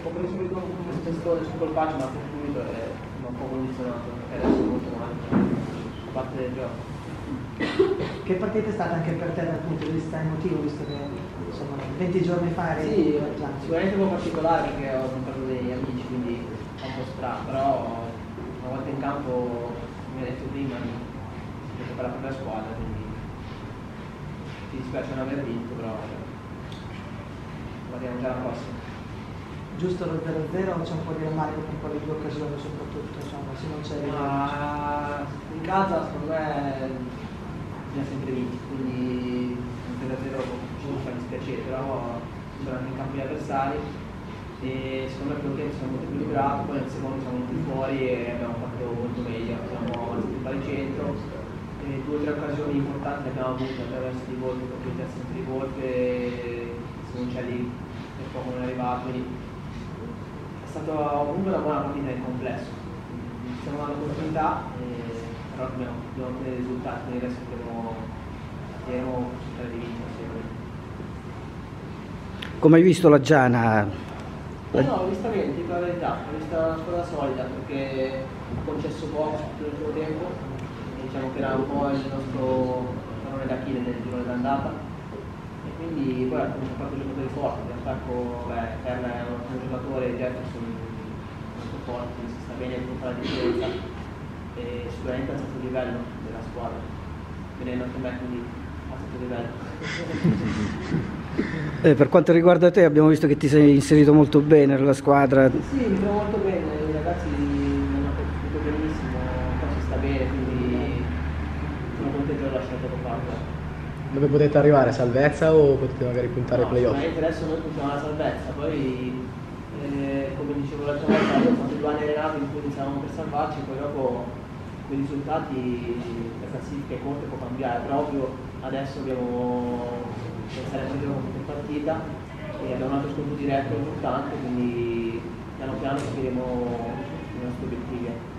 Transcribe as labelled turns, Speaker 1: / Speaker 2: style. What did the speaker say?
Speaker 1: ho preso subito un testone sul colpaccio, ma subito è un po' condizionato, perché adesso è molto male, a parte del gioco.
Speaker 2: Che partita è stata anche per te dal punto di vista emotivo, visto che insomma 20 giorni fa eri
Speaker 1: sì, sicuramente un po' particolare perché ho incontrato degli amici, quindi è un po' strano, però una volta in campo, come hai detto prima, si prepara per la squadra, quindi ti dispiace non aver vinto, però guardiamo già la prossima.
Speaker 2: Giusto lo 0-0, c'è un po' di rammarico con quelle due occasioni soprattutto, insomma, se non c'è
Speaker 1: in casa secondo me bisogna sempre vinti, quindi un 0-0 ci fa dispiacere, però sono anche in campo gli avversari e secondo me il primo tempo siamo molto più liberato, poi nel secondo siamo venuti fuori e abbiamo fatto molto meglio, siamo avanzati in baricentro e 2 o 3 occasioni importanti le abbiamo avute attraverso di Volpe, proprio il testa di Volpe, se non c'è lì per poco non è arrivato, quindi è stata comunque una buona partita nel complesso, stiamo dando opportunità, però dobbiamo ottenere risultati, quindi adesso dobbiamo cercare di vincere.
Speaker 3: Come hai visto la Giana?
Speaker 1: No, l'ho vista bene, dico la verità, l'ho vista una squadra solida perché ha concesso poco tutto il suo tempo, e diciamo che era un po' il nostro talone d'Achille nel giro d'andata. E quindi poi ha fatto giocatori forti, l'attacco, Perla è un ottimo giocatore, Jefferson molto forte, si sta bene per fare la differenza e sicuramente ha alzato il livello della squadra, venendo anche me, quindi ha alzato il livello.
Speaker 3: Per quanto riguarda te abbiamo visto che ti sei inserito molto bene nella squadra.
Speaker 1: Sì, mi trovo molto bene, i ragazzi mi hanno capito benissimo, poi si sta bene, quindi sono contento della scelta che ho fatto.
Speaker 4: Dove potete arrivare? Salvezza o potete magari puntare ai playoff?
Speaker 1: Adesso noi puntiamo alla salvezza, poi come dicevo l'altra volta abbiamo fatto 2 anni allenati in cui iniziavamo per salvarci, poi dopo quei risultati la classifica è corta e può cambiare, però ovvio adesso dobbiamo pensare a prendere una partita e abbiamo un altro scontro diretto importante, quindi piano piano seguiremo i nostri obiettivi.